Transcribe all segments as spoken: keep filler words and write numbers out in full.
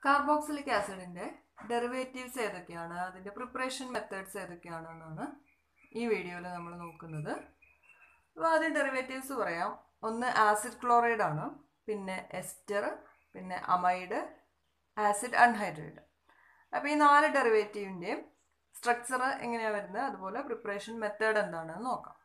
Carboxylic ആസിഡിന്റെ derivatives ഏതൊക്കെയാണ്, അതിന്റെ preparation methods ഏതൊക്കെയാണെന്നാണ് ഈ വീഡിയോയിൽ നമ്മൾ നോക്കുന്നത്. അപ്പോൾ ആദ്യം ഡെറിവേറ്റീവ്സ് പറയാം. ഒന്ന് ആസിഡ് ക്ലോറൈഡ് ആണ്, പിന്നെ എസ്റ്റർ, പിന്നെ അമൈഡ്, ആസിഡ് അൺഹൈഡ്രേറ്റ്. അപ്പോൾ ഈ നാല് ഡെറിവേറ്റീവിൻ്റെയും സ്ട്രക്ചർ എങ്ങനെയാണ് വരുന്നത്, അതുപോലെ പ്രിപ്പറേഷൻ മെത്തേഡ് എന്താണെന്ന് നോക്കാം.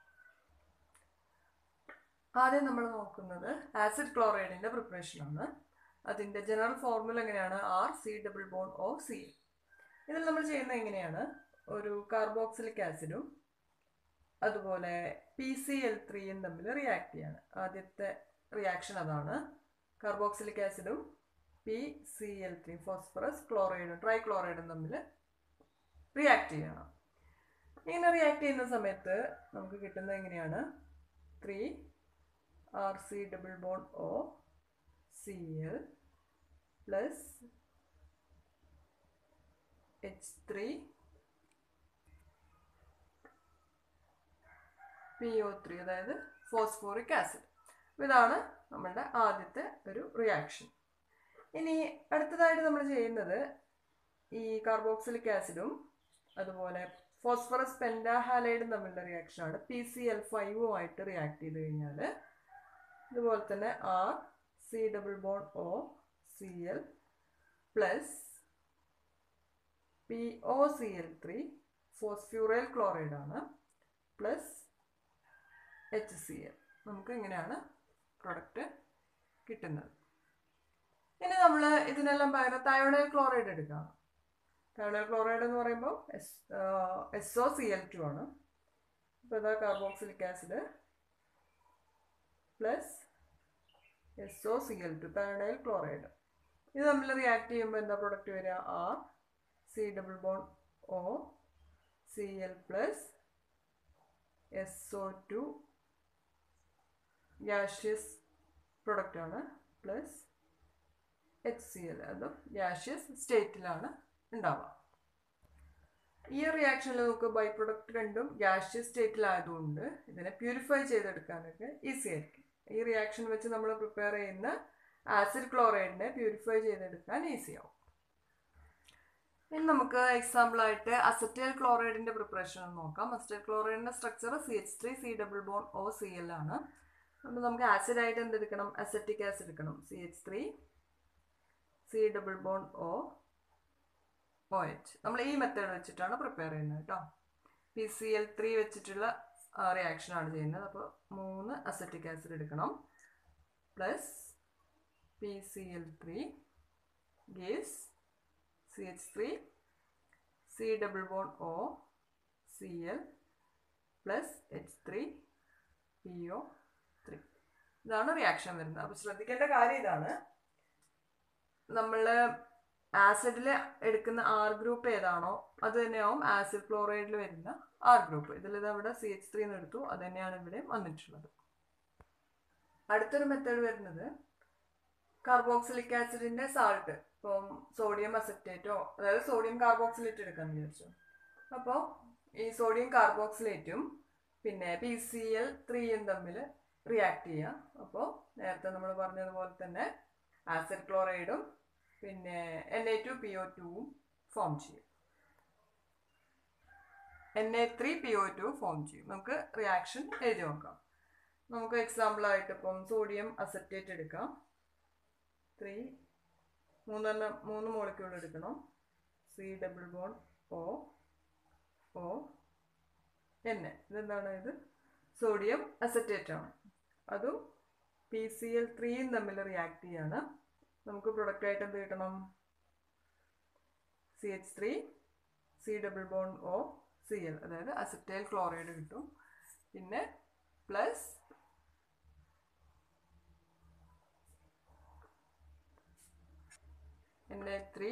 ആദ്യം നമ്മൾ നോക്കുന്നത് ആസിഡ് ക്ലോറൈഡിന്റെ പ്രിപ്പറേഷൻ ആണ്. അതിൻ്റെ ജനറൽ ഫോർമുല എങ്ങനെയാണ്, R C double bond O C. ഇതിൽ നമ്മൾ ചെയ്യുന്നത് എങ്ങനെയാണ്, ഒരു കാർബോക്സിലിക് ആസിഡും അതുപോലെ പി സി എൽ ത്രീയും തമ്മിൽ റിയാക്ട് ചെയ്യാണ്. ആദ്യത്തെ റിയാക്ഷൻ അതാണ്. കാർബോക്സിലിക് ആസിഡും P C L three phosphorus ക്ലോറൈഡും ട്രൈ ക്ലോറൈഡും തമ്മിൽ റിയാക്ട് ചെയ്യണം. ഇങ്ങനെ റിയാക്ട് ചെയ്യുന്ന സമയത്ത് നമുക്ക് കിട്ടുന്നത് എങ്ങനെയാണ്, three R C double bond O C L plus H three P O three, അതായത് ഫോസ്ഫോറിക് ആസിഡ്. ഇതാണ് നമ്മളുടെ ആദ്യത്തെ ഒരു റിയാക്ഷൻ. ഇനി അടുത്തതായിട്ട് നമ്മൾ ചെയ്യുന്നത് ഈ കാർബോക്സിലിക് ആസിഡും അതുപോലെ ഫോസ്ഫറസ് പെൻറ്റാഹാലൈഡും തമ്മിലുള്ള റിയാക്ഷനാണ്. പി സി എൽ ഫൈവുമായിട്ട് റിയാക്ട് ചെയ്ത് കഴിഞ്ഞാൽ ഇതുപോലെ തന്നെ R C double bond O C L plus P O C L three phosphoryl chloride ആണ് പ്ലസ് എച്ച് സി എൽ. നമുക്ക് ഇങ്ങനെയാണ് പ്രൊഡക്റ്റ് കിട്ടുന്നത്. ഇനി നമ്മൾ ഇതിനെല്ലാം പകരം തയോഡൈൽ ക്ലോറൈഡ് എടുക്കാം. തയോഡൈൽ ക്ലോറൈഡ് എന്ന് പറയുമ്പോൾ S S O C L two ആണ്. ഇപ്പോൾ ഇതാ carboxylic acid plus S O C L two thionyl chloride. ഇത് തമ്മിൽ റിയാക്ട് ചെയ്യുമ്പോൾ എന്താ പ്രൊഡക്റ്റ് വരിക, R C double bond O C L plus S O two gaseous product ആണ് plus H C L, അതും ഗ്യാഷ്യസ് സ്റ്റേറ്റിലാണ് ഉണ്ടാവുക. ഈ റിയാക്ഷനിൽ നമുക്ക് ബൈ പ്രൊഡക്റ്റ് രണ്ടും ഗ്യാഷ്യസ് സ്റ്റേറ്റിലായതുകൊണ്ട് ഇതിനെ പ്യൂരിഫൈ ചെയ്തെടുക്കാനൊക്കെ ഈസി ആയിരിക്കും. ഈ റിയാക്ഷൻ വെച്ച് നമ്മൾ പ്രിപ്പയർ ചെയ്യുന്ന ആസിഡ് ക്ലോറൈഡിനെ പ്യൂരിഫൈ ചെയ്തെടുക്കാൻ ഈസിയാവും. ഇനി നമുക്ക് എക്സാമ്പിളായിട്ട് അസറ്റൈൽ ക്ലോറൈഡിന്റെ പ്രിപ്പറേഷൻ നോക്കാം. അസറ്റൈൽ ക്ലോറൈഡിന്റെ structure C H three C double bond O C L ആണ്. അപ്പോൾ നമുക്ക് ആസിഡായിട്ട് എന്തെടുക്കണം, അസറ്റിക് ആസിഡ് എടുക്കണം. C H three C double bond O O H. നമ്മൾ ഈ മെത്തേഡ് വെച്ചിട്ടാണ് പ്രിപ്പയർ ചെയ്യുന്നത് കേട്ടോ. പി സി എൽ ത്രീ വെച്ചിട്ടുള്ള റിയാക്ഷനാണ് ചെയ്യുന്നത്. അപ്പോൾ മൂന്ന് അസറ്റിക് ആസിഡ് എടുക്കണം plus P C L three gives C H three C double bond O C L plus H three P O three. ഇതാണ് റിയാക്ഷൻ വരുന്നത്. അപ്പോൾ ശ്രദ്ധിക്കേണ്ട കാര്യം ഇതാണ്, നമ്മൾ ആസിഡിൽ എടുക്കുന്ന ആർ ഗ്രൂപ്പ് ഏതാണോ അത് തന്നെയാവും ആസിഡ് ക്ലോറൈഡിൽ വരുന്ന ആർ ഗ്രൂപ്പ്. ഇതിലിത് അവിടെ സി എച്ച് ത്രീ എന്ന് എടുത്തു, അത് തന്നെയാണ് ഇവിടെ വന്നിട്ടുള്ളത്. അടുത്തൊരു മെത്തേഡ് വരുന്നത് കാർബോക്സിലിക് ആസിഡിന്റെ സാൾട്ട്. ഇപ്പം സോഡിയം അസറ്റേറ്റോ അതായത് സോഡിയം കാർബോക്സിലേറ്റ് എടുക്കാമെന്ന് വിചാരിച്ചു. അപ്പോൾ ഈ സോഡിയം കാർബോക്സിലേറ്റും പിന്നെ പി സി എൽ ത്രീയും തമ്മിൽ റിയാക്ട് ചെയ്യാം. അപ്പോൾ നേരത്തെ നമ്മൾ പറഞ്ഞതുപോലെ തന്നെ ആസിഡ് ക്ലോറൈഡും പിന്നെ N A two P O ടുവും ഫോം ചെയ്യും. N A three P O two form ചെയ്യും. നമുക്ക് റിയാക്ഷൻ എഴുതി നോക്കാം. നമുക്ക് എക്സാമ്പിളായിട്ട് ഇപ്പം സോഡിയം അസറ്റേറ്റ് എടുക്കാം. ത്രീ മൂന്നെണ്ണം മൂന്ന് മോളിക്യൂൾ എടുക്കണം. C double bond O O N A. ഇതെന്താണ്, ഇത് സോഡിയം അസറ്റേറ്റ് ആണ്. അതും പി സി എൽ ത്രീയും തമ്മിൽ റിയാക്ട് ചെയ്യാണ്. നമുക്ക് പ്രൊഡക്റ്റ് ആയിട്ട് എന്ത് കിട്ടണം, C H three C double bond O C L, അതായത് അസറ്റൈൽ ക്ലോറൈഡ് കിട്ടും. പിന്നെ plus N A three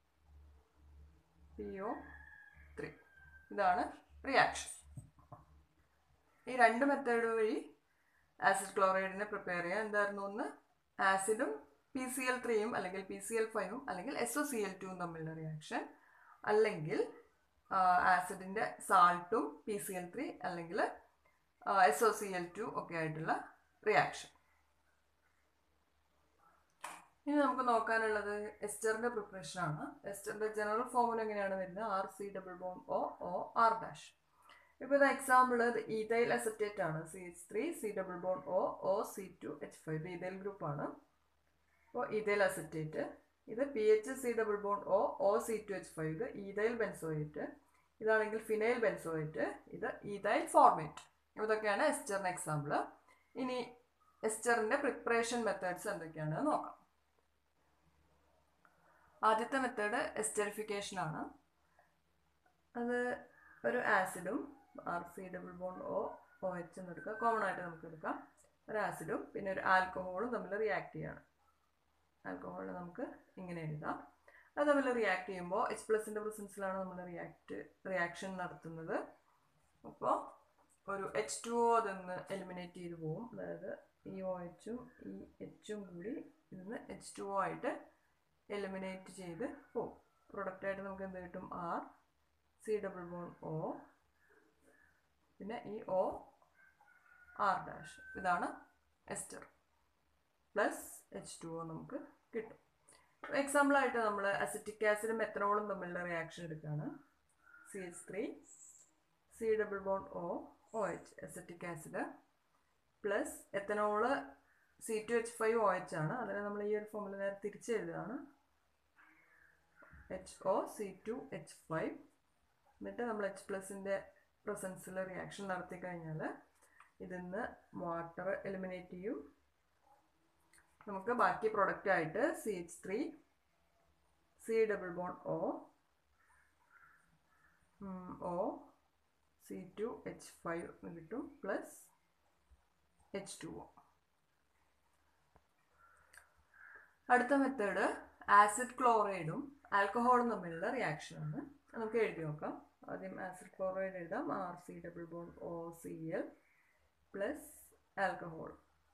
P O three. ഇതാണ് റിയാക്ഷൻ. ഈ രണ്ട് മെത്തേഡ് വഴി ആസിഡ് ക്ലോറൈഡിനെ പ്രിപ്പയർ ചെയ്യാം. എന്തായിരുന്നു, ഒന്ന് ആസിഡും പി സി എൽ ത്രീയും അല്ലെങ്കിൽ പി സി എൽ ഫൈവും അല്ലെങ്കിൽ എസ് ഒ സി എൽ ടുവും തമ്മിലുള്ള റിയാക്ഷൻ, അല്ലെങ്കിൽ ആസിഡിൻ്റെ സാൾട്ടും പി സി എൽ ത്രീ അല്ലെങ്കിൽ S O C L two ഒക്കെ ആയിട്ടുള്ള റിയാക്ഷൻ. ഇനി നമുക്ക് നോക്കാനുള്ളത് എസ്റ്ററിന്റെ പ്രിപ്പറേഷൻ ആണ്. എസ്റ്ററിന്റെ ജനറൽ ഫോർമുല എങ്ങനെയാണ് വരുന്നത്? R C double bond O O R dash. ഇപ്പോൾ ഇത് എക്സാമ്പിൾ ഇത് ഈഥൈൽ അസറ്റേറ്റ് ആണ്. C H three C double bond O O C two H five ഇത് ഈഥൈൽ ഗ്രൂപ്പ് ആണ്. അപ്പോൾ ഈഥൈൽ അസറ്റേറ്റ്. ഇത് P H C double bond O O C two H five ഇത് ethyl benzoate. ഇതാണെങ്കിൽ phenyl benzoate. ഇത് ethyl formate. ഇതൊക്കെയാണ് എസ്റ്ററിന്റെ example. ഇനി എസ്റ്ററിന്റെ പ്രിപ്പറേഷൻ മെത്തേഡ്സ് എന്തൊക്കെയാണെന്ന് നോക്കാം. ആദ്യത്തെ മെത്തേഡ് എസ്റ്ററിഫിക്കേഷൻ ആണ്. അത് ഒരു ആസിഡും R C double bond O O H എന്ന് എടുക്കുക, കോമൺ ആയിട്ട് നമുക്ക് എടുക്കാം. ഒരു ആസിഡും പിന്നെ ഒരു ആൽക്കഹോളും തമ്മിൽ റിയാക്ട് ചെയ്യാണ്. ആൽക്കഹോളിൽ നമുക്ക് ഇങ്ങനെ എഴുതാം. അത് തമ്മിൽ റിയാക്ട് ചെയ്യുമ്പോൾ എച്ച് പ്ലസിൻ്റെ പ്രസൻസിലാണ് നമ്മൾ റിയാക്ട് റിയാക്ഷൻ നടത്തുന്നത്. അപ്പോൾ ഒരു എച്ച് ടു ഒ അതിന്ന് എലിമിനേറ്റ് ചെയ്ത് പോകും. അതായത് ഈ ഒ എച്ചും ഈ എച്ചും കൂടി ഇതിന്ന് എച്ച് ടു ഒ ആയിട്ട് എലിമിനേറ്റ് ചെയ്ത് പോകും. പ്രൊഡക്റ്റായിട്ട് നമുക്ക് എന്ത് കിട്ടും? R C double bond O പിന്നെ ഈ ഒ ആർ ഡാഷ്. ഇതാണ് ester plus H two O നമുക്ക് കിട്ടും. എക്സാമ്പിളായിട്ട് നമ്മൾ അസിറ്റിക് ആസിഡും മെത്തനോളും തമ്മിലുള്ള റിയാക്ഷൻ എടുക്കുകയാണ്. C H three C double bond O O H acetic acid plus ethanol C two H five O H ആണ്. അതിനെ നമ്മൾ ഈ ഒരു ഫോമിൽ നേരെ തിരിച്ചെഴുതുകയാണ്. H O C two H five. എന്നിട്ട് നമ്മൾ എച്ച് പ്ലസിൻ്റെ പ്രസൻസിൽ റിയാക്ഷൻ നടത്തി കഴിഞ്ഞാൽ ഇതിന്ന് വാട്ടർ എലിമിനേറ്റ് ചെയ്യും. നമുക്ക് ബാക്കി പ്രൊഡക്റ്റ് ആയിട്ട് C H three C double bond O O C two H five എന്ന് കിട്ടും പ്ലസ് എച്ച് ടു ഒ. അടുത്ത മെത്തേഡ് ആസിഡ് ക്ലോറൈഡും ആൽക്കഹോളും തമ്മിലുള്ള റിയാക്ഷനാണ്. നമുക്ക് എഴുതി നോക്കാം. ആദ്യം ആസിഡ് ക്ലോറൈഡ് എഴുതാം. R C double bond O C L plus alcohol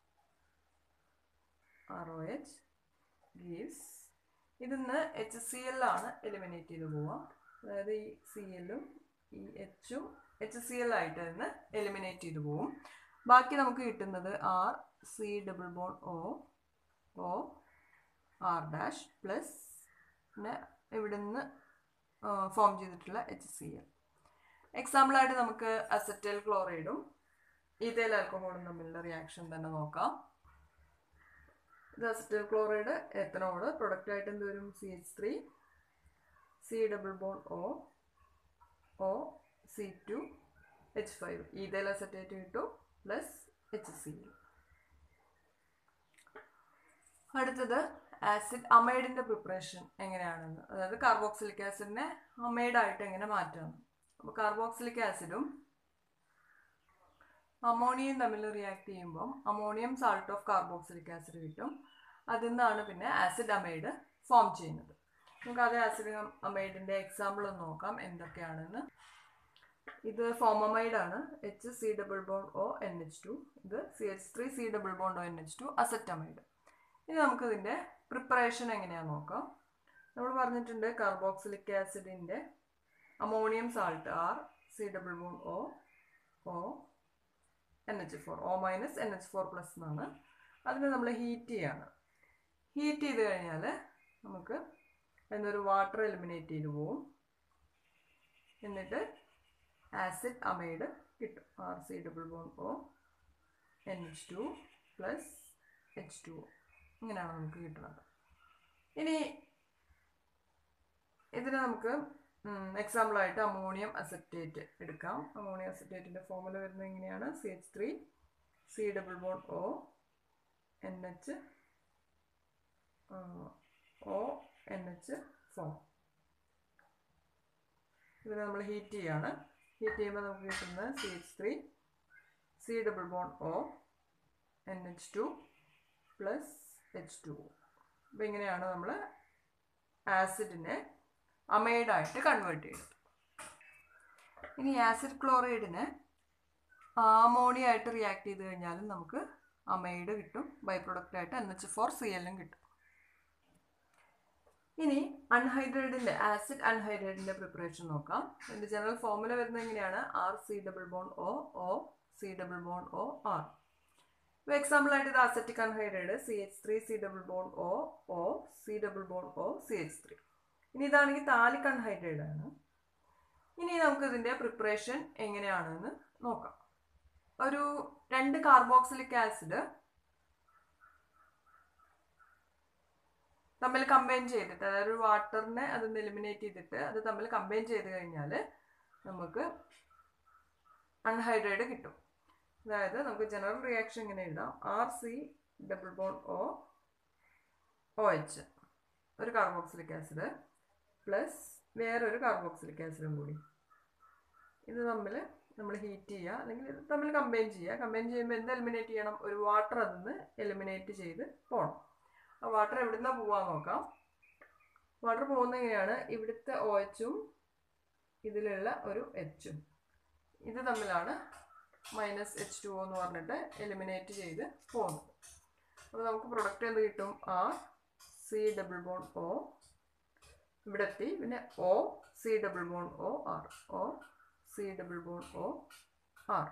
R O H gives. ഇതിന്ന് എച്ച് സി എൽ ആണ് എലിമിനേറ്റ് ചെയ്ത് പോവുക. അതായത് ഈ സി എല്ലും ഈ എച്ചും എച്ച് സി എൽ ആയിട്ട് ഇതിന്ന് എലിമിനേറ്റ് ചെയ്ത് പോവും. ബാക്കി നമുക്ക് കിട്ടുന്നത് R C double bond O O R dash plus പിന്നെ ഇവിടെ നിന്ന് ഫോം ചെയ്തിട്ടുള്ള എച്ച് സി എൽ. എക്സാമ്പിളായിട്ട് നമുക്ക് അസറ്റൈൽ ക്ലോറൈഡും ഈഥൈൽ ആൽക്കഹോളും തമ്മിലുള്ള റിയാക്ഷൻ തന്നെ നോക്കാം. ഇത് അസറ്റൈൽ ക്ലോറൈഡ് എത്തനോള് പ്രൊഡക്റ്റ് ആയിട്ട് എന്ത് വരും? C H three C double bond O O C two H five ethyl acetate കിട്ടും പ്ലസ് എച്ച് സി എൽ. അടുത്തത് ആസിഡ് അമൈഡിൻ്റെ പ്രിപ്പറേഷൻ എങ്ങനെയാണെന്ന്, അതായത് കാർബോക്സിലിക് ആസിഡിനെ അമൈഡായിട്ട് എങ്ങനെ മാറ്റാം. അപ്പോൾ കാർബോക്സിലിക് ആസിഡും അമോണിയയും തമ്മിൽ റിയാക്ട് ചെയ്യുമ്പം ammonium salt of carboxylic acid കിട്ടും. അതിൽ നിന്നാണ് പിന്നെ ആസിഡ് അമൈഡ് ഫോം ചെയ്യുന്നത്. നമുക്ക് അതേ ആസിഡ് അമൈഡിൻ്റെ എക്സാമ്പിൾ ഒന്ന് നോക്കാം എന്തൊക്കെയാണെന്ന്. ഇത് ഫോമമൈഡ് ആണ്. H C double bond O N H two. ഇത് C H three C double bond O N H two acetamide. ഇനി നമുക്കിതിൻ്റെ പ്രിപ്പറേഷൻ എങ്ങനെയാണെന്ന് നോക്കാം. നമ്മൾ പറഞ്ഞിട്ടുണ്ട് കാർബോക്സിലിക് ആസിഡിൻ്റെ ammonium salt R C double bond O O N H four O minus N H four plus എന്നാണ്. അതിന് നമ്മൾ ഹീറ്റ് ചെയ്യാണ്. ഹീറ്റ് ചെയ്ത് കഴിഞ്ഞാൽ നമുക്ക് എന്നൊരു വാട്ടർ എലിമിനേറ്റ് ചെയ്ത് പോവും. എന്നിട്ട് ആസിഡ് അമൈഡ് കിട്ടും. R C double bond O N H two plus H two O. ഇങ്ങനെയാണ് നമുക്ക് കിട്ടുന്നത്. ഇനി ഇതിന് നമുക്ക് എക്സാമ്പിളായിട്ട് അമോണിയം അസറ്റേറ്റ് എടുക്കാം. അമോണിയം അസറ്റേറ്റിൻ്റെ ഫോമുല വരുന്നത് ഇങ്ങനെയാണ്. C H three C double bond O N H O N H four. ഇതിന് നമ്മൾ ഹീറ്റ് ചെയ്യാണ്. ഹീറ്റ് ചെയ്യുമ്പോൾ നമുക്ക് കിട്ടുന്നത് C H three C double bond O N H two plus H two. അപ്പോൾ ഇങ്ങനെയാണ് നമ്മൾ ആസിഡിനെ അമൈഡായിട്ട് കൺവേർട്ട് ചെയ്യുന്നത്. ഇനി ആസിഡ് ക്ലോറൈഡിനെ അമോണിയ ആയിട്ട് റിയാക്ട് ചെയ്ത് കഴിഞ്ഞാലും നമുക്ക് അമൈഡ് കിട്ടും. ബൈ പ്രൊഡക്റ്റായിട്ട് എൻ എച്ച് ഫോർ സി എല്ലും കിട്ടും. ഇനി അൺഹൈഡ്രേറ്റിൻ്റെ ആസിഡ് അൺഹൈഡ്രേറ്റിൻ്റെ പ്രിപ്പറേഷൻ നോക്കാം. ഇതിൻ്റെ ജനറൽ ഫോമുല വരുന്നത് എങ്ങനെയാണ്? R C double bond O O C double bond O R. ഇപ്പോൾ എക്സാമ്പിൾ ആയിട്ട് ഇത് acetic anhydride C H three C double bond O O C double bond O C H three. ഇനി ഇതാണെങ്കിൽ താലിക് anhydrite ആണ്. ഇനി നമുക്ക് ഇതിൻ്റെ പ്രിപ്പറേഷൻ എങ്ങനെയാണെന്ന് നോക്കാം. ഒരു രണ്ട് കാർബോക്സിലിക് ആസിഡ് തമ്മിൽ കമ്പൈൻ ചെയ്തിട്ട്, അതായത് വാട്ടറിനെ അതൊന്ന് എലിമിനേറ്റ് ചെയ്തിട്ട് അത് തമ്മിൽ കമ്പൈൻ ചെയ്ത് കഴിഞ്ഞാൽ നമുക്ക് അൺഹൈഡ്രേറ്റ് കിട്ടും. അതായത് നമുക്ക് ജനറൽ റിയാക്ഷൻ ഇങ്ങനെ എഴുതാം. R C double bond O O H ഒരു കാർബോക്സിലിക് ആസിഡ് പ്ലസ് വേറൊരു കാർബോക്സിലിക് ആസിഡും കൂടി. ഇത് തമ്മിൽ നമ്മൾ ഹീറ്റ് ചെയ്യുക, അല്ലെങ്കിൽ ഇത് തമ്മിൽ കമ്പൈൻ ചെയ്യുക. കമ്പൈൻ ചെയ്യുമ്പോൾ എന്ത് എലിമിനേറ്റ് ചെയ്യണം? ഒരു വാട്ടർ അതിൽ നിന്ന് എലിമിനേറ്റ് ചെയ്ത് പോകണം. ആ വാട്ടർ എവിടെ നിന്നാണ് പോകാൻ നോക്കാം. വാട്ടർ പോകുന്ന എങ്ങനെയാണ്? ഇവിടുത്തെ ഒ എച്ചും ഇതിലുള്ള ഒരു എച്ചും ഇത് തമ്മിലാണ് മൈനസ് എച്ച് ടു ഒ എന്ന് പറഞ്ഞിട്ട് എലിമിനേറ്റ് ചെയ്ത് പോകുന്നത്. അപ്പോൾ നമുക്ക് പ്രൊഡക്റ്റ് എന്ത് കിട്ടും? R C double bond O ഇവിടെ എത്തി, പിന്നെ O C double bond O R O C double bond O R.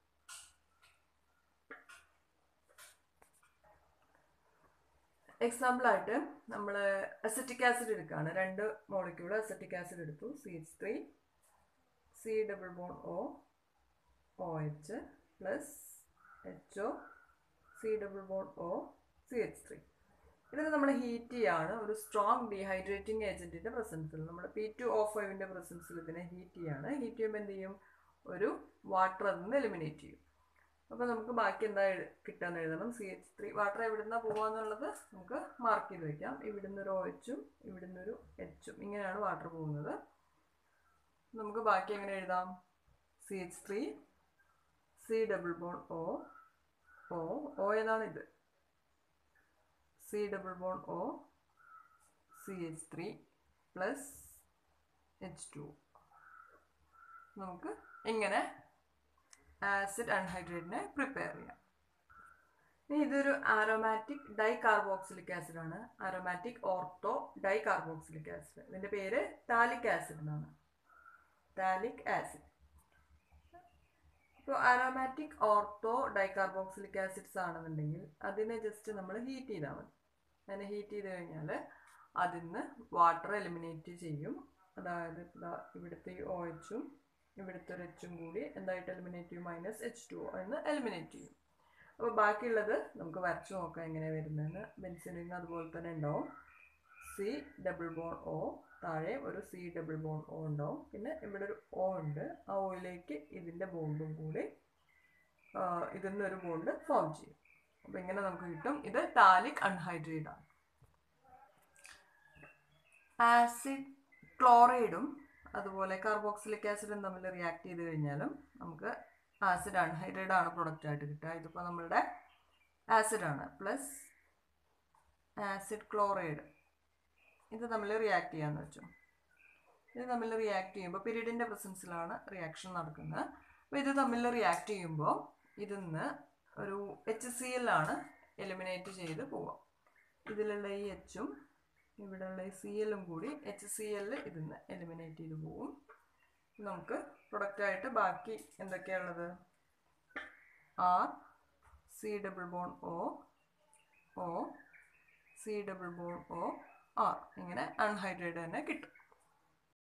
എക്സാമ്പിളായിട്ട് നമ്മൾ അസറ്റിക് ആസിഡ് എടുക്കുകയാണ്. രണ്ട് മോളിക്യൂൾ അസറ്റിക് ആസിഡ് എടുത്തു. C H three C double bond O O H plus H O C double bond O C H three. ഇതിന് നമ്മൾ heat ചെയ്യാണ് ഒരു strong dehydrating ഏജൻറ്റിൻ്റെ പ്രസൻസിൽ. നമ്മൾ പി ടു ഒ ഫൈവിൻ്റെ പ്രസൻസിൽ ഇതിനെ ഹീറ്റ് ചെയ്യാണ്. ഹീറ്റ് ചെയ്യുമ്പോൾ എന്ത് ചെയ്യും? ഒരു വാട്ടർ അതിൽ നിന്ന് എലിമിനേറ്റ് ചെയ്യും. അപ്പോൾ നമുക്ക് ബാക്കി എന്താ കിട്ടാന്ന് എഴുതണം. സി എച്ച് ത്രീ വാട്ടർ എവിടെ നിന്നാണ് പോകാന്നുള്ളത് നമുക്ക് മാർക്ക് ചെയ്ത് വയ്ക്കാം. ഇവിടുന്ന് ഒരു ഒ എച്ചും ഇവിടുന്ന് ഒരു എച്ചും ഇങ്ങനെയാണ് വാട്ടർ പോകുന്നത്. നമുക്ക് ബാക്കി എങ്ങനെ എഴുതാം? C H three C double bond O O O ഏതാണ്? ഇത് C double bond O C H three plus H two. നമുക്ക് ഇങ്ങനെ ആസിഡ് അൺഹൈഡ്രേറ്റിനെ പ്രിപ്പയർ ചെയ്യാം. ഇനി ഇതൊരു ആരോമാറ്റിക് ഡൈ കാർബോക്സിലിക് ആസിഡ് ആണ്. Aromatic ortho di carboxylic acid. ഇതിൻ്റെ പേര് ടാലിക് ആസിഡ് എന്നാണ്. Phthalic acid. ഇപ്പോൾ aromatic ortho di carboxylic acids ആണെന്നുണ്ടെങ്കിൽ അതിനെ ജസ്റ്റ് നമ്മൾ ഹീറ്റ് ചെയ്താൽ മതി. അതിനെ ഹീറ്റ് ചെയ്ത് കഴിഞ്ഞാൽ അതിൽ നിന്ന് വാട്ടർ എലിമിനേറ്റ് ചെയ്യും. അതായത് ഇവിടുത്തെ ഒ എച്ചും ഇവിടുത്തെ ഒരു എച്ചും കൂടി എന്തായിട്ട് എലിമിനേറ്റ് ചെയ്യും? മൈനസ് എച്ച് ടു ഒ എന്ന് എലിമിനേറ്റ് ചെയ്യും. അപ്പോൾ ബാക്കിയുള്ളത് നമുക്ക് വരച്ച് നോക്കാം എങ്ങനെയാണ് വരുന്നതെന്ന്. ബെൻസിനിന് അതുപോലെ തന്നെ ഉണ്ടാവും. സി ഡബിൾ ബോൺ ഒ, താഴെ ഒരു സി ഡബിൾ ബോൺ ഒ ഉണ്ടാവും, പിന്നെ ഇവിടെ ഒരു ഒ ഉണ്ട്. ആ ഒയിലേക്ക് ഇതിൻ്റെ ബോണ്ടും കൂടി ഇതിൽ നിന്നൊരു ബോണ്ട് ഫോം ചെയ്യും. അപ്പോൾ ഇങ്ങനെ നമുക്ക് കിട്ടും. ഇത് ടാലിക് അൺഹൈഡ്രേറ്റ് ആണ്. ആസിഡ് ക്ലോറൈഡും അതുപോലെ കാർബോക്സിലിക് ആസിഡും തമ്മിൽ റിയാക്ട് ചെയ്ത് കഴിഞ്ഞാലും നമുക്ക് ആസിഡ് അൺഹൈഡ്രേറ്റ് ആണ് പ്രൊഡക്റ്റ് ആയിട്ട് കിട്ടുക. ഇതിപ്പോൾ നമ്മളുടെ ആസിഡാണ് പ്ലസ് ആസിഡ് ക്ലോറൈഡ്. ഇത് തമ്മിൽ റിയാക്ട് ചെയ്യാന്ന് വെച്ചു. ഇത് തമ്മിൽ റിയാക്ട് ചെയ്യുമ്പോൾ പിരീഡിൻ്റെ പ്രസൻസിലാണ് റിയാക്ഷൻ നടക്കുന്നത്. അപ്പോൾ ഇത് തമ്മിൽ റിയാക്ട് ചെയ്യുമ്പോൾ ഇതിൽ നിന്ന് ഒരു എച്ച് സി എൽ ആണ് എലിമിനേറ്റ് ചെയ്ത് പോവാം. ഇതിലുള്ള ഈ എച്ചും ഇവിടെയുള്ള ഈ സി എല്ലും കൂടി എച്ച് സി എൽ ഇതിൽ നിന്ന് എലിമിനേറ്റ് ചെയ്ത് പോവും. നമുക്ക് പ്രൊഡക്റ്റായിട്ട് ബാക്കി എന്തൊക്കെയാണുള്ളത്? R C double bond O O C double bond O R. ഇങ്ങനെ അൺഹൈഡ്രേറ്റ് തന്നെ കിട്ടും.